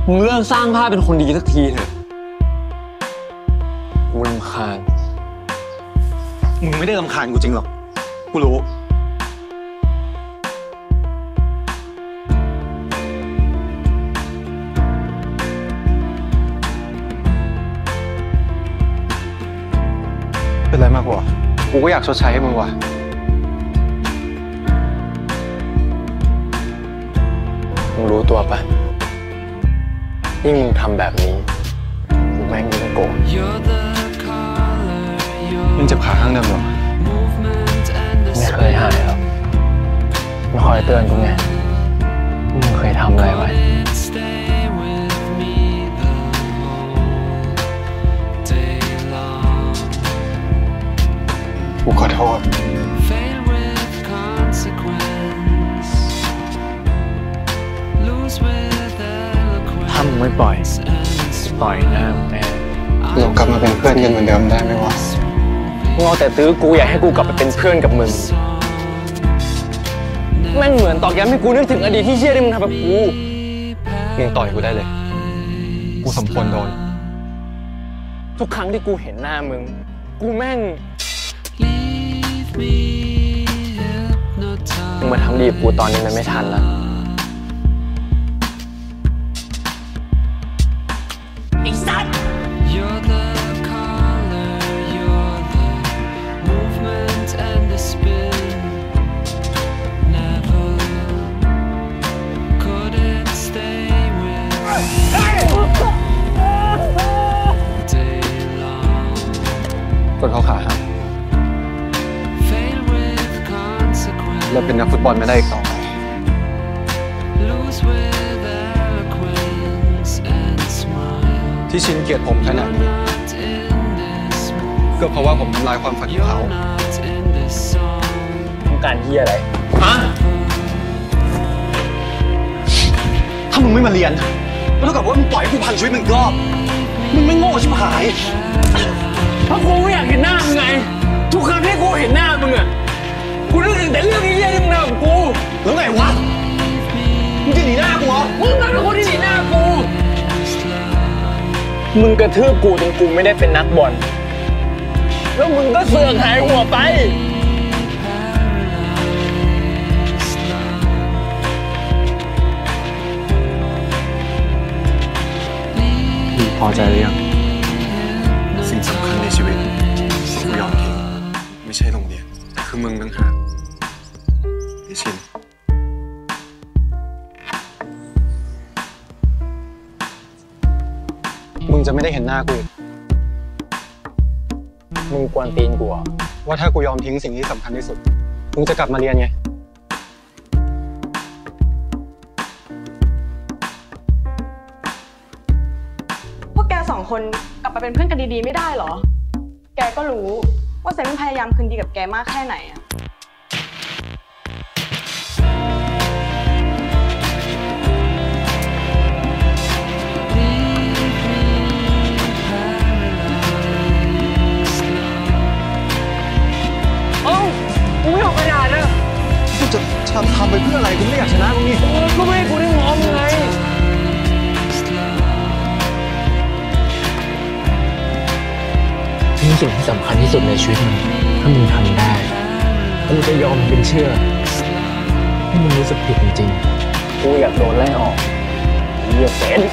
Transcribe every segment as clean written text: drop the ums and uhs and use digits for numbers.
มึงเลิกสร้างภาพเป็นคนดีสักทีเถอะกูรำคาญมึงไม่ได้รำคาญกูจริงหรอกกูรู้เป็นไรมากกว่ากูก็อยากชดใช้ให้มึงว่ะมึงรู้ตัวปะยิ่งมึงทำแบบนี้กูแม่งยิ่งโกรธมึงเจ็บขาข้างเดิมหรอไม่เคยหายหรอกมันคอยเตือนกูไงมึงเคยทำอะไรไว้กูขอโทษถ้ามึงไม่ปล่อยหน้าแม่เรากลับมาเป็นเพื่อนกันเหมือนเดิมได้ไหมวะมึงเอาแต่ตื้อกูอยากให้กูกลับไปเป็นเพื่อนกับมึงแม่งเหมือนตอกย้ำให้กูนึกถึงอดีตที่เชี่ยที่มึงทำกับกูมึงต่อยกูได้เลยกูสมควรโดนทุกครั้งที่กูเห็นหน้ามึงกูแม่งมึงมาทำดีกับกูตอนนี้มันไม่ทันแล้วไอ้สัตว์จนเขาขาหักเราเป็นนักฟุตบอลไม่ได้อีกต่อไปที่ชินเกลียดผมขนาดนี้ก็เพราะว่าผมทำลายความฝันของเขาต้องการเหี้ยอะไรฮะถ้ามึงไม่มาเรียนก็เท่ากับว่ามึงปล่อยให้กูพังชีวิตมึงอีกรอบมึงไม่โง่ชิบหายเพราะกูไม่อยากเห็นหน้ามึงไงทุกครั้งที่กูเห็นหน้ามึงอะกูนึกถึงแต่เรื่องเหี้ยที่มึงทำกับกูแล้วไงวะมึงจะหนีหน้ากูเหรอมึงเป็นคนที่หนีหน้ากูมึงกระทืบกูจนกูไม่ได้เป็นนักบอลแล้วมึงก็เสือกหายหัวไปมึงพอใจหรือยังสิ่งสำคัญในชีวิตที่กูยอมทิ้งไม่ใช่โรงเรียนแต่คือมึงต่างหากไอ้ชินมึงจะไม่ได้เห็นหน้ากูอีกมึงกวนตีนกูอ่ะว่าถ้ากูยอมทิ้งสิ่งที่สำคัญที่สุดมึงจะกลับมาเรียนไงพวกแกสองคนกลับมาเป็นเพื่อนกันดีๆไม่ได้เหรอแกก็รู้ว่าเซนพยายามคืนดีกับแกมากแค่ไหนอะกูไม่ออกกระดาษนะกูจะทำไปเพื่ออะไรกูไม่อยากชนะมึงนี่ก็ไม่ให้กูได้มองมึงไงนี่สิ่งที่สำคัญที่สุดในชีวิตมึงถ้ามึงทำได้กูจะยอมเป็นเชื่อให้มึงรู้สึกผิดจริงๆกูอยากโดนไล่ออกเหี้ยเซน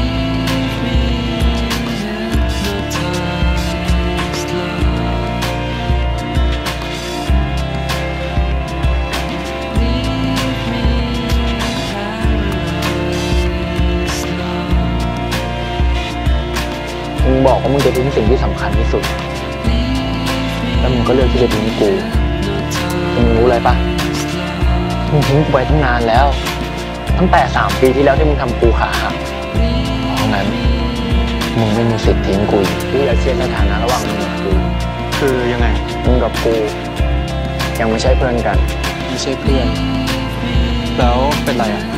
มึงบอกว่ามึงจะทิ้งสิ่งที่สำคัญที่สุดแล้วมึงก็เลือกที่จะทิ้งกูมึงรู้อะไรปะมึงทิ้งกูไปตั้งนานแล้วตั้งแต่3 ปีที่แล้วที่มึงทำกูขาหักเพราะงั้นมึงไม่มีสิทธิ์ทิ้งกูกูอยากเทียบสถานะระหว่างมึงกับกูคือยังไงมึงกับกูยังไม่ใช่เพื่อนกันไม่ใช่เพื่อนแล้วเป็นไรอ่ะ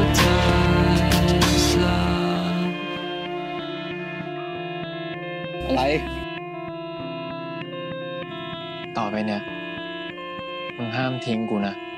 อะไรต่อไปเนี่ยมึงห้ามทิ้งกูนะ